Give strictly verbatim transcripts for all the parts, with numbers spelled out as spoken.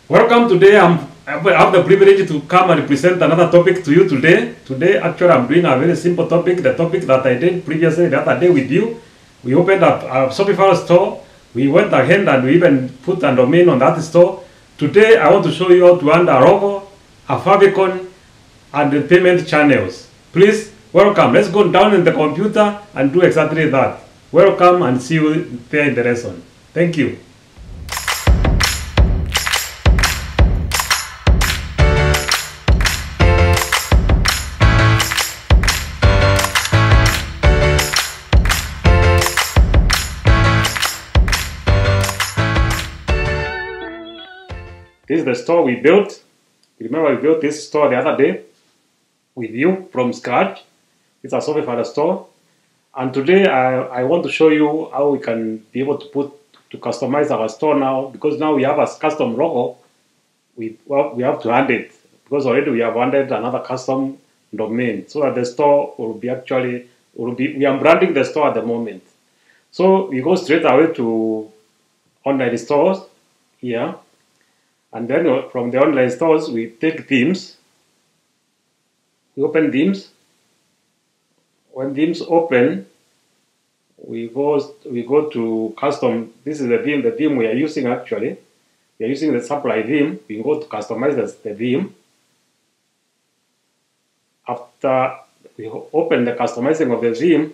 Welcome today. I'm, I have the privilege to come and present another topic to you today. Today, actually, I'm doing a very simple topic, the topic that I did previously the other day with you. We opened up a Shopify store. We went ahead and we even put a domain on that store. Today, I want to show you how to add a logo, a favicon, and the payment channels. Please, welcome. Let's go down in the computer and do exactly that. Welcome and see you there in the lesson. Thank you. This is the store we built. Remember we built this store the other day with you from scratch. It's a Shopify store. And today I, I want to show you how we can be able to put to customize our store now, because now we have a custom logo. We, well, we have to add it because already we have added another custom domain so that the store will be actually will be we are branding the store at the moment. So we go straight away to online stores here. And then from the online stores, we take themes. We open themes. When themes open, we go we go to custom. This is the theme, the theme we are using actually. We are using the supply theme. We go to customize the, the theme. After we open the customizing of the theme,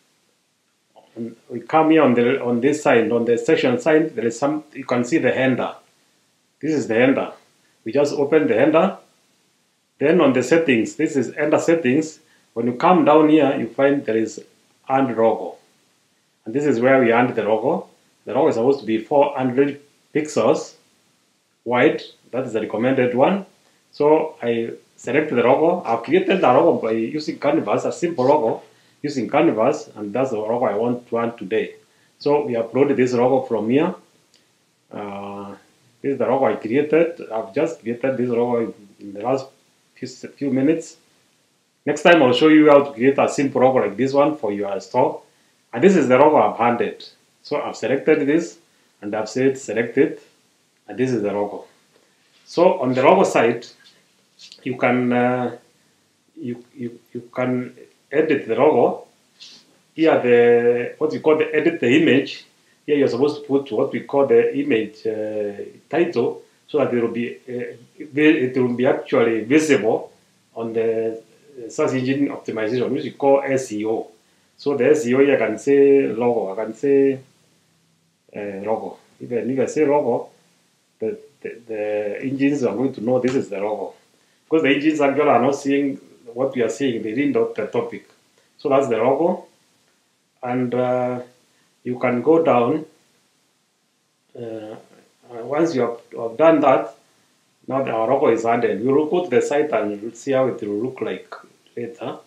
we come here on the on this side, on the section side. There is some. You can see the header. This is the header. We just open the header. Then on the settings, this is header settings. When you come down here, you find there is add logo. And this is where we add the logo. The logo is supposed to be four hundred pixels wide. That is the recommended one. So I select the logo. I've created the logo by using Canvas, a simple logo using Canvas, and that's the logo I want to add today. So we uploaded this logo from here. Uh, This is the logo I created. I've just created this logo in the last few, few minutes. Next time I'll show you how to create a simple logo like this one for your store. And this is the logo I've added. So I've selected this and I've said select it. And this is the logo. So on the logo side, you can uh, you, you you can edit the logo. Here the what we call the edit the image. Here you're supposed to put what we call the image uh, title, so that it will be uh, it will be actually visible on the search engine optimization, which we call S E O. So the S E O here can say logo, I can say uh, logo. Even if I say logo, the, the the engines are going to know this is the logo, because the engines actually are not seeing what we are seeing. They didn't know the topic. So that's the logo, and. Uh, You can go down. Uh, once you have, have done that, now the, our logo is added. We will go to the site and we'll see how it will look like later.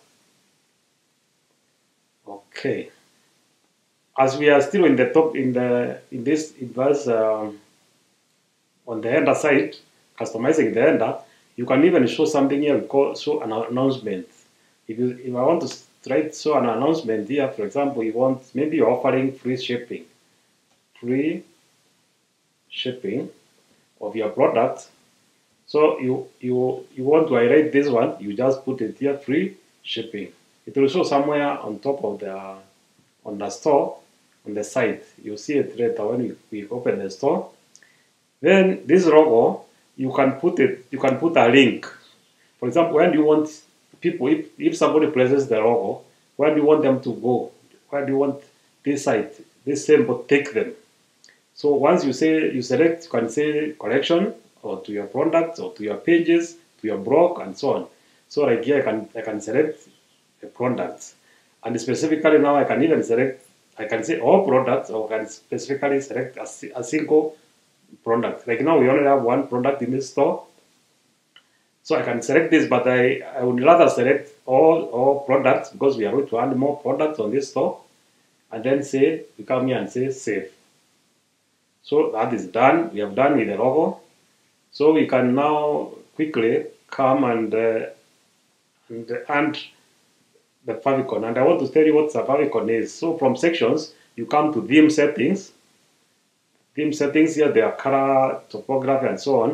Okay. As we are still in the top in the in this it was um, on the header side, customizing the header, you can even show something here. We call show an announcement. If you if I want to Right, so an announcement here, for example, you want maybe you're offering free shipping, free shipping of your product. So you you you want to highlight this one, you just put it here, free shipping. It will show somewhere on top of the on the store on the site. You'll see it later when we, we open the store. Then this logo, you can put it, you can put a link. For example, when you want people, if, if somebody presses the logo, where do you want them to go? Where do you want this site, this symbol take them? So once you say you select, you can say collection or to your products or to your pages, to your blog and so on. So like here I can I can select the products, and specifically now I can even select I can say all products, or I can specifically select a, a single product. Like now we only have one product in this store. So I can select this, but I, I would rather select all, all products, because we are going to add more products on this store. And then say, we come here and say save. So that is done. We have done with the logo. So we can now quickly come and, uh, and, and the favicon. And I want to tell you what the favicon is. So from sections, you come to theme settings. Theme settings here, there are color, topography, and so on.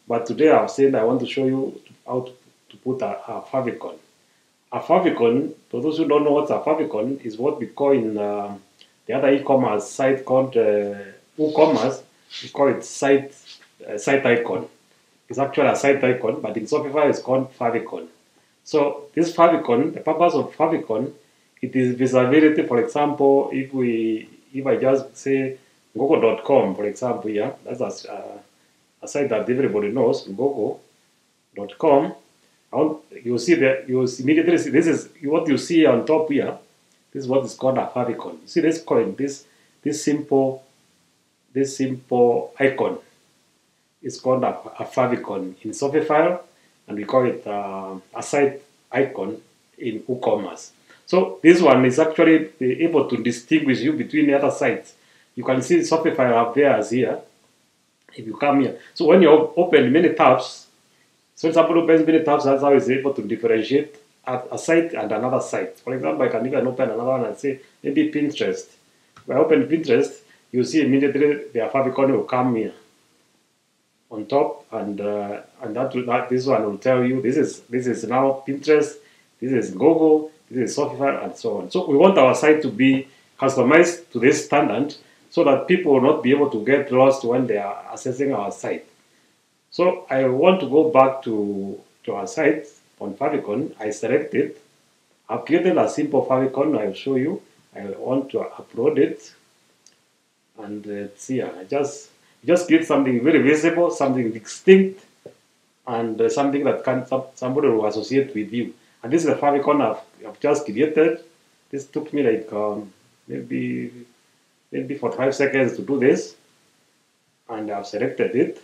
But today I've said I want to show you how to, to put a, a favicon. A favicon, for those who don't know what a favicon is, what we call in uh, the other e-commerce site called uh, WooCommerce, we call it site uh, site icon. It's actually a site icon, but in Shopify it's called favicon. So this favicon, the purpose of favicon, it is visibility. For example, if we, if I just say Google dot com, for example, yeah, that's a, uh, a site that everybody knows, Google dot com. You see that you immediately see this is what you see on top here. This is what is called a favicon. See this coin, this this simple, this simple icon is called a, a favicon in Shopify, and we call it uh, a site icon in WooCommerce. So this one is actually able to distinguish you between the other sites. You can see Shopify up there as here. If you come here, so when you open many tabs, so when somebody opens many tabs, that's how it's able to differentiate a, a site and another site. For example, I can even open another one and say maybe Pinterest. When I open Pinterest, you see immediately the favicon will come here on top, and uh, and that, that this one will tell you this is this is now Pinterest, this is Google, this is Shopify, and so on. So we want our site to be customized to this standard, so that people will not be able to get lost when they are accessing our site. So I want to go back to, to our site on favicon. I select it. I've created a simple favicon. I'll show you. I want to upload it. And uh, see, I just, just create something very visible, something distinct, and uh, something that can somebody will associate with you. And this is the favicon I've, I've just created. This took me like um, maybe maybe forty-five seconds to do this, and I've selected it.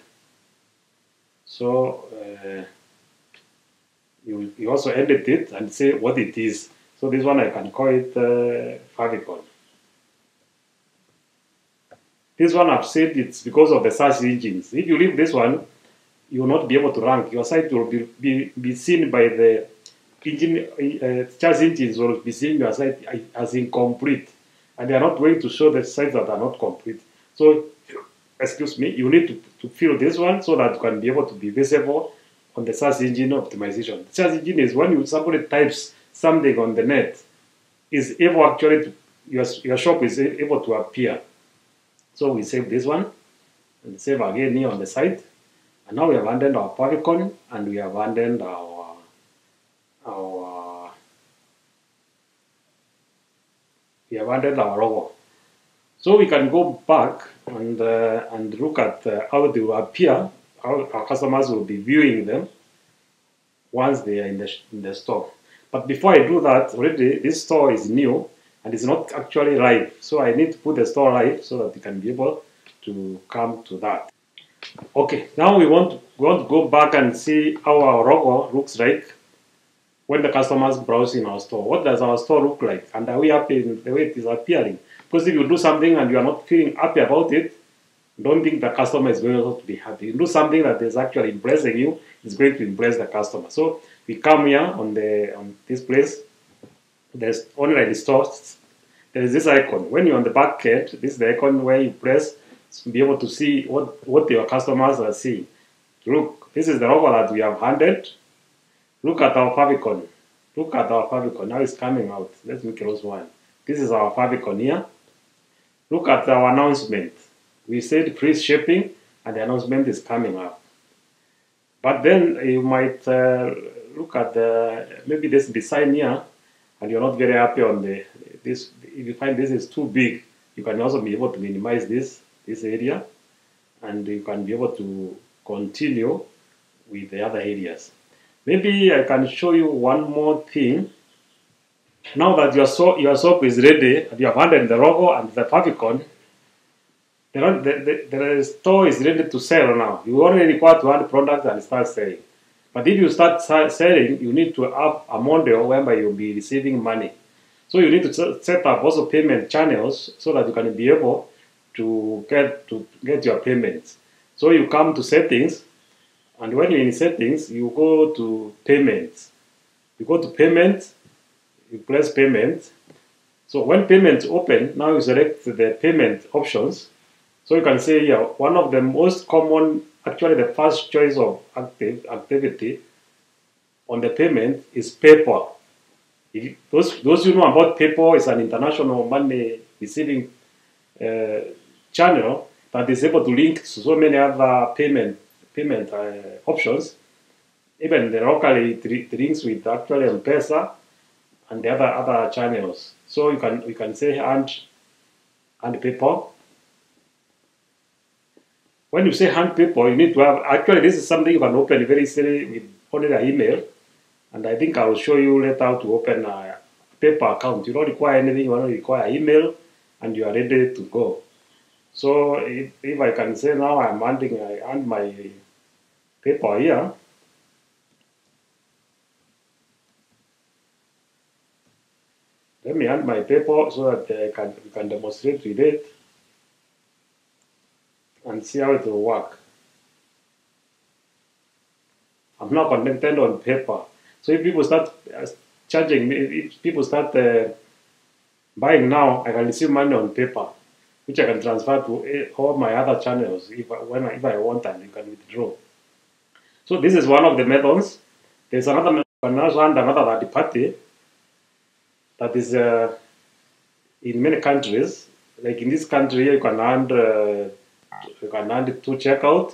So uh, you, you also edit it and say what it is. So this one I can call it uh, favicon. This one I've said it's because of the search engines. If you leave this one, you will not be able to rank. Your site will be, be, be seen by the engine, uh, search engines will be seeing your site as incomplete. And they are not going to show the sites that are not complete. So, excuse me, you need to, to fill this one so that you can be able to be visible on the search engine optimization. The search engine is when you, somebody types something on the net, is able actually to, your, your shop is able to appear. So we save this one and save again here on the site. And now we have abandoned our favicon and we have abandoned our, our we have added our logo. So we can go back and uh, and look at uh, how they will appear, how our customers will be viewing them once they are in the, in the store. But before I do that, already this store is new and it's not actually live. So I need to put the store live so that we can be able to come to that. Okay, now we want to, we want to go back and see how our logo looks like when the customers browse in our store. What does our store look like? And are we happy in the way it is appearing? Because if you do something and you are not feeling happy about it, don't think the customer is going to be happy. You do something that is actually impressing you, it's going to impress the customer. So we come here on the on this place, there's online stores, there is this icon. When you're on the back end, this is the icon where you press to be able to see what, what your customers are seeing. Look, this is the logo that we have handed. Look at our favicon. Look at our favicon. Now it's coming out. Let me close one. This is our favicon here. Look at our announcement. We said free shipping and the announcement is coming up. But then you might uh, look at the, maybe this design here and you're not very happy on the, this, if you find this is too big, you can also be able to minimize this, this area and you can be able to continue with the other areas. Maybe I can show you one more thing. Now that your, so, your shop is ready, and you have handed the logo and the favicon, the, the, the, the store is ready to sell now. You only require to add products and start selling. But if you start selling, you need to have a model whereby you'll be receiving money. So you need to set up also payment channels so that you can be able to get to get your payments. So you come to settings, and when you're in settings, you go to payments. You go to payments, you press payment. So when payments open, now you select the payment options. So you can say here, one of the most common actually the first choice of active activity on the payment is PayPal. If those those who know about PayPal, is an international money receiving uh, channel that is able to link to so many other payment payment uh, options. Even the locally it links with actually M-Pesa and the other other channels. So you can you can say and and PayPal. When you say hand PayPal, you need to have actually this is something you can open very easily with only an email. And I think I will show you later how to open a PayPal account. You don't require anything, you only require email and you are ready to go. So if, if I can say now I'm handing I hand my PayPal here. Let me hand my PayPal so that I can, we can demonstrate with it and see how it will work. I'm now connected on PayPal. So if people start uh, charging me, if people start uh, buying now, I can receive money on PayPal, which I can transfer to all my other channels if I, when I, if I want, and you can withdraw. So this is one of the methods. There's another method, another another third party that is uh, in many countries. Like in this country, you can hand uh, you can hand to checkout,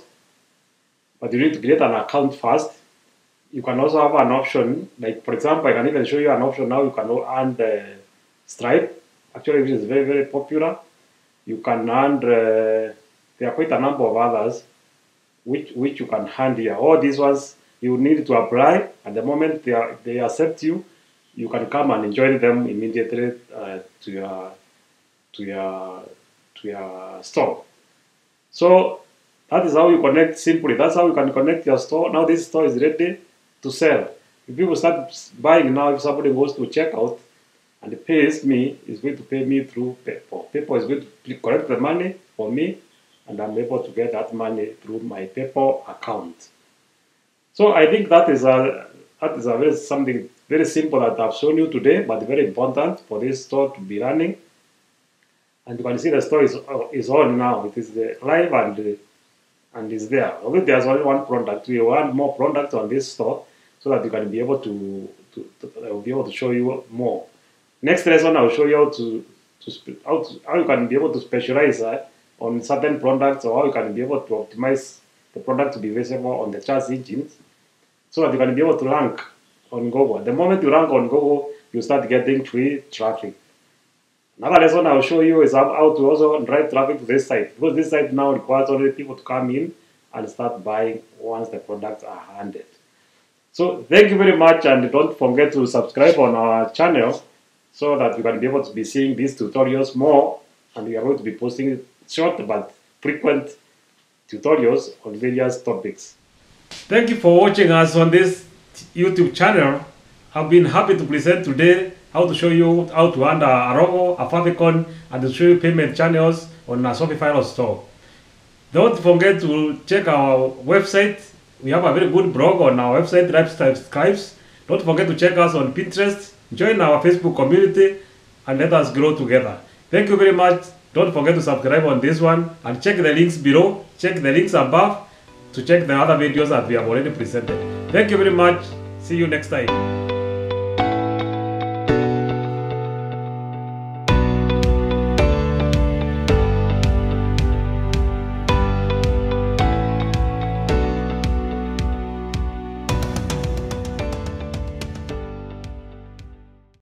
but you need to create an account first. You can also have an option, like for example, I can even show you an option now. You can earn uh, Stripe, actually, which is very very popular. You can earn uh, there are quite a number of others, which which you can hand here. All these ones you need to apply. At the moment they are, they accept you, you can come and join them immediately uh, to your to your to your store. So that is how you connect simply. That's how you can connect your store. Now this store is ready to sell. If people start buying now, if somebody goes to check out and pays me, is going to pay me through PayPal. PayPal is going to collect the money for me, and I'm able to get that money through my PayPal account. So I think that is a that is a very something very simple that I've shown you today, but very important for this store to be running. And you can see the store is is on now. It is live and and is there. Although there's only one product, we want more products on this store so that you can be able to, to, to I will be able to show you more. Next lesson, I'll show you how to, to how to, how you can be able to specialize uh, on certain products, or how you can be able to optimize the product to be visible on the search engines, so that you can be able to rank on Google. The moment you rank on Google, you start getting free traffic. Another lesson I'll show you is how, how to also drive traffic to this site, because this site now requires only people to come in and start buying once the products are handed. So thank you very much, and don't forget to subscribe on our channel so that you can be able to be seeing these tutorials more, and we are going to be posting short but frequent tutorials on various topics. Thank you for watching us on this YouTube channel. I've been happy to present today how to show you how to earn a logo, a favicon, and to show you payment channels on a Shopify store. Don't forget to check our website. We have a very good blog on our website, Lifestyle Scribes. Don't forget to check us on Pinterest. Join our Facebook community and let us grow together. Thank you very much. Don't forget to subscribe on this one and check the links below. Check the links above to check the other videos that we have already presented. Thank you very much. See you next time.